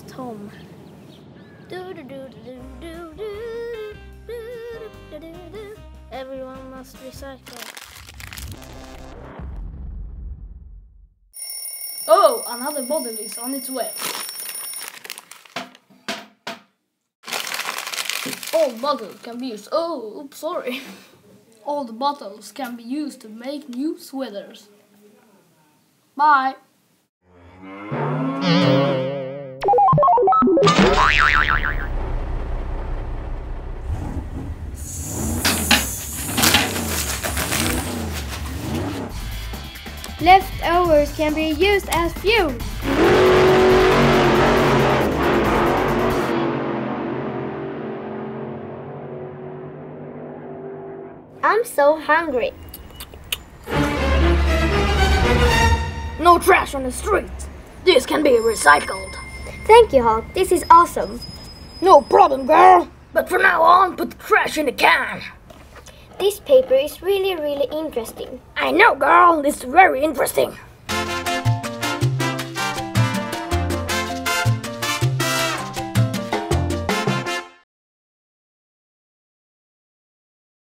Tom. Everyone must recycle. Oh, another bottle is on its way. All bottles can be used. Oh, oops, sorry. All the bottles can be used to make new sweaters. Bye. Leftovers can be used as fuel. I'm so hungry. No trash on the street. This can be recycled. Thank you, Hulk. This is awesome. No problem, girl. But from now on, put the trash in the can. This paper is really interesting. I know, girl. It's very interesting.